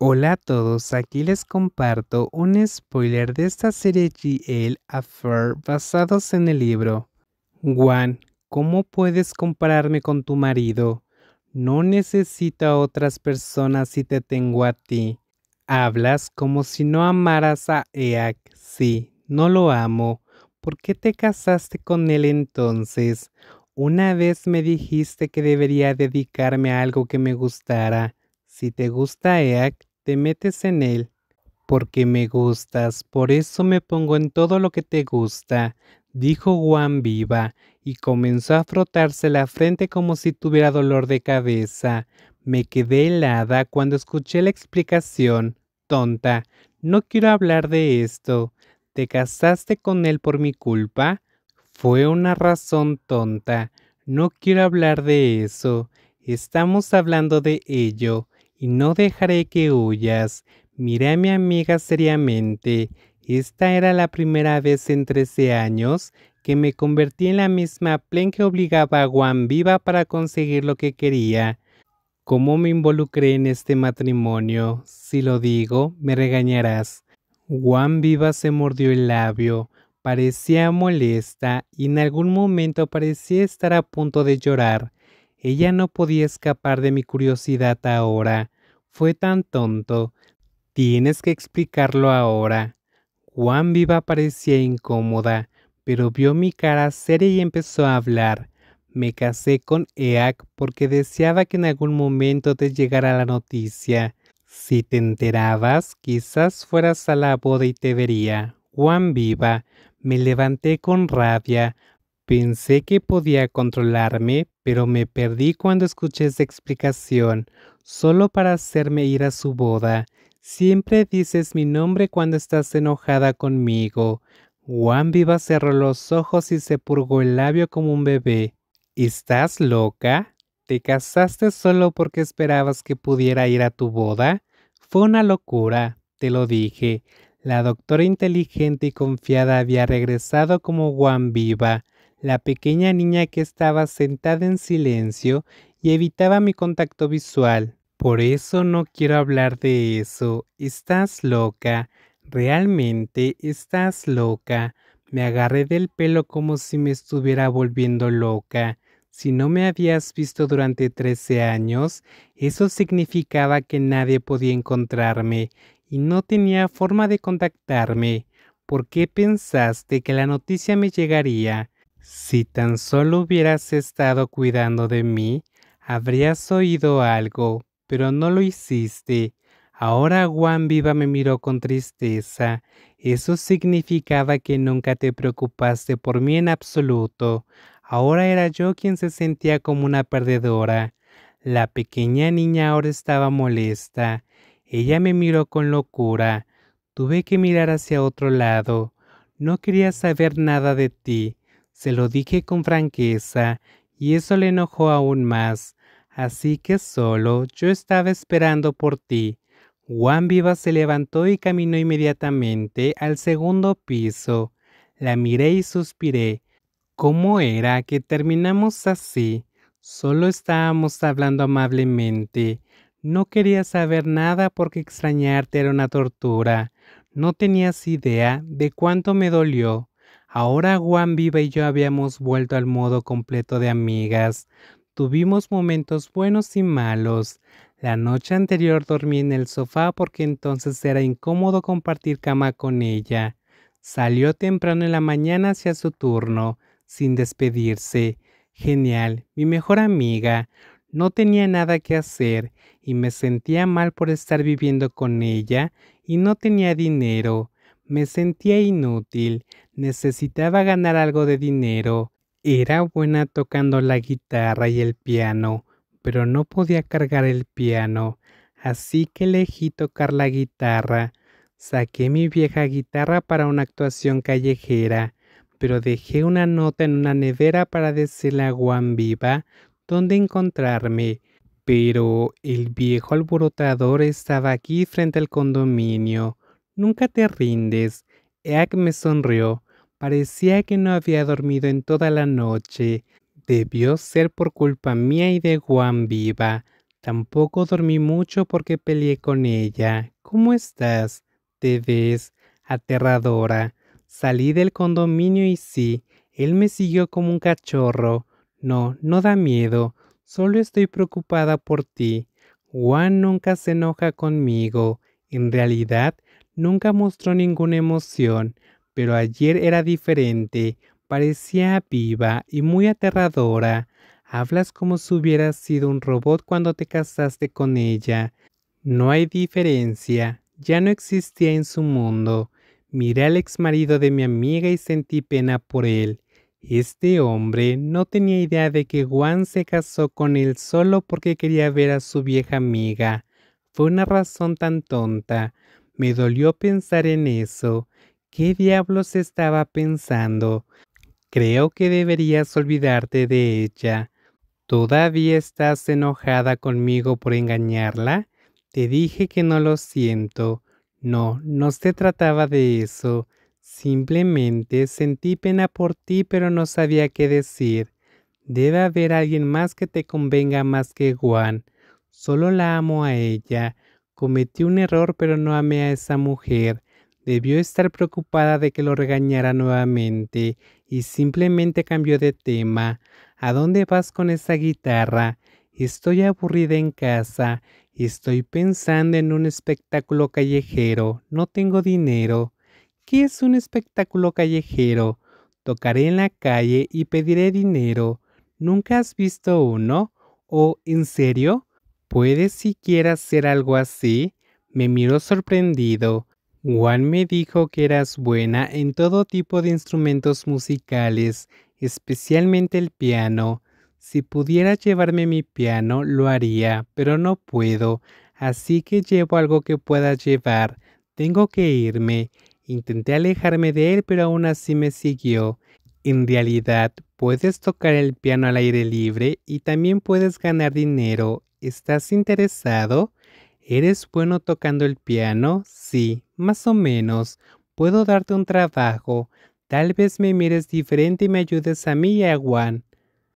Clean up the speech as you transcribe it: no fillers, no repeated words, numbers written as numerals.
Hola a todos, aquí les comparto un spoiler de esta serie GL Affair basados en el libro. Juan, ¿cómo puedes compararme con tu marido? No necesito a otras personas si te tengo a ti. Hablas como si no amaras a Eak. Sí, no lo amo. ¿Por qué te casaste con él entonces? Una vez me dijiste que debería dedicarme a algo que me gustara. Si te gusta Eak, te metes en él. Porque me gustas, por eso me pongo en todo lo que te gusta, dijo Juan viva, y comenzó a frotarse la frente como si tuviera dolor de cabeza. Me quedé helada cuando escuché la explicación. Tonta, no quiero hablar de esto. ¿Te casaste con él por mi culpa? Fue una razón tonta. No quiero hablar de eso. Estamos hablando de ello, y no dejaré que huyas. Miré a mi amiga seriamente. Esta era la primera vez en 13 años que me convertí en la misma Plen que obligaba a Juan Viva para conseguir lo que quería. ¿Cómo me involucré en este matrimonio? Si lo digo, me regañarás. Juan Viva se mordió el labio. Parecía molesta y en algún momento parecía estar a punto de llorar. Ella no podía escapar de mi curiosidad ahora. Fue tan tonto. Tienes que explicarlo ahora. Juan Viva parecía incómoda, pero vio mi cara seria y empezó a hablar. Me casé con Eak porque deseaba que en algún momento te llegara la noticia. Si te enterabas, quizás fueras a la boda y te vería. Juan Viva, me levanté con rabia. Pensé que podía controlarme, pero me perdí cuando escuché esa explicación, solo para hacerme ir a su boda. Siempre dices mi nombre cuando estás enojada conmigo. Juan Viva cerró los ojos y se purgó el labio como un bebé. ¿Estás loca? ¿Te casaste solo porque esperabas que pudiera ir a tu boda? Fue una locura, te lo dije. La doctora inteligente y confiada había regresado como Juan Viva, la pequeña niña que estaba sentada en silencio y evitaba mi contacto visual. Por eso no quiero hablar de eso. Estás loca. Realmente estás loca. Me agarré del pelo como si me estuviera volviendo loca. Si no me habías visto durante 13 años, eso significaba que nadie podía encontrarme y no tenía forma de contactarme. ¿Por qué pensaste que la noticia me llegaría? Si tan solo hubieras estado cuidando de mí, habrías oído algo, pero no lo hiciste. Ahora Juan Viva me miró con tristeza. Eso significaba que nunca te preocupaste por mí en absoluto. Ahora era yo quien se sentía como una perdedora. La pequeña niña ahora estaba molesta. Ella me miró con locura. Tuve que mirar hacia otro lado. No quería saber nada de ti. Se lo dije con franqueza, y eso le enojó aún más. Así que solo yo estaba esperando por ti. Juan Viva se levantó y caminó inmediatamente al segundo piso. La miré y suspiré. ¿Cómo era que terminamos así? Solo estábamos hablando amablemente. No quería saber nada porque extrañarte era una tortura. No tenías idea de cuánto me dolió. Ahora Juan Viva y yo habíamos vuelto al modo completo de amigas. Tuvimos momentos buenos y malos. La noche anterior dormí en el sofá porque entonces era incómodo compartir cama con ella. Salió temprano en la mañana hacia su turno sin despedirse. Genial, mi mejor amiga. No tenía nada que hacer y me sentía mal por estar viviendo con ella y no tenía dinero. Me sentía inútil. Necesitaba ganar algo de dinero. Era buena tocando la guitarra y el piano, pero no podía cargar el piano. Así que elegí tocar la guitarra. Saqué mi vieja guitarra para una actuación callejera, pero dejé una nota en una nevera para decirle a Juan Viva dónde encontrarme. Pero el viejo alborotador estaba aquí frente al condominio. Nunca te rindes. Eak me sonrió. Parecía que no había dormido en toda la noche. Debió ser por culpa mía y de Juan Viva. Tampoco dormí mucho porque peleé con ella. ¿Cómo estás? Te ves aterradora. Salí del condominio y sí, él me siguió como un cachorro. No, no da miedo. Solo estoy preocupada por ti. Juan nunca se enoja conmigo. En realidad, nunca mostró ninguna emoción, pero ayer era diferente. Parecía viva y muy aterradora. Hablas como si hubieras sido un robot cuando te casaste con ella. No hay diferencia. Ya no existía en su mundo. Miré al exmarido de mi amiga y sentí pena por él. Este hombre no tenía idea de que Juan se casó con él solo porque quería ver a su vieja amiga. Fue una razón tan tonta. Me dolió pensar en eso. ¿Qué diablos estaba pensando? Creo que deberías olvidarte de ella. ¿Todavía estás enojada conmigo por engañarla? Te dije que no lo siento. No, no se trataba de eso. Simplemente sentí pena por ti, pero no sabía qué decir. Debe haber alguien más que te convenga más que Juan. Solo la amo a ella. Cometí un error, pero no amé a esa mujer. Debió estar preocupada de que lo regañara nuevamente y simplemente cambió de tema. ¿A dónde vas con esa guitarra? Estoy aburrida en casa. Estoy pensando en un espectáculo callejero. No tengo dinero. ¿Qué es un espectáculo callejero? Tocaré en la calle y pediré dinero. ¿Nunca has visto uno? ¿O en serio? ¿Puedes siquiera hacer algo así? Me miró sorprendido. Juan me dijo que eras buena en todo tipo de instrumentos musicales, especialmente el piano. Si pudiera llevarme mi piano, lo haría, pero no puedo, así que llevo algo que pueda llevar. Tengo que irme. Intenté alejarme de él, pero aún así me siguió. En realidad, puedes tocar el piano al aire libre y también puedes ganar dinero. ¿Estás interesado? ¿Eres bueno tocando el piano? Sí, más o menos. Puedo darte un trabajo. Tal vez me mires diferente y me ayudes a mí y a Juan.